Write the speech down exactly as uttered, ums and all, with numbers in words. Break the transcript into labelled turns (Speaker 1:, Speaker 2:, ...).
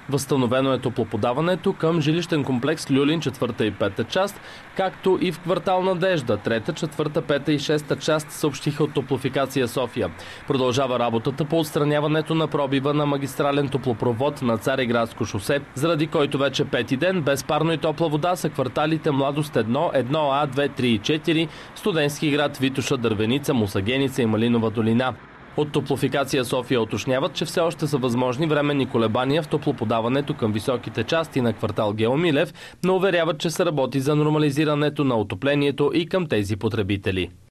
Speaker 1: Възстановено е топлоподаването към жилищен комплекс Люлин, четвърта и пета част, както и в квартал Надежда, трета, четвърта, пета и шеста част, съобщиха от Топлофикация София. Продължава работата по отстраняването на пробива на магистрален топлопровод на Цариградско шосе, заради който вече пети ден без парно и топла вода са кварталите Младост едно, едно А, две, три и четири, Студентски град, Витоша, Дървеница, Мусагеница и Малинова долина. От Топлофикация София уточняват, че все още са възможни временни колебания в топлоподаването към високите части на квартал Геомилев, но уверяват, че се работи за нормализирането на отоплението и към тези потребители.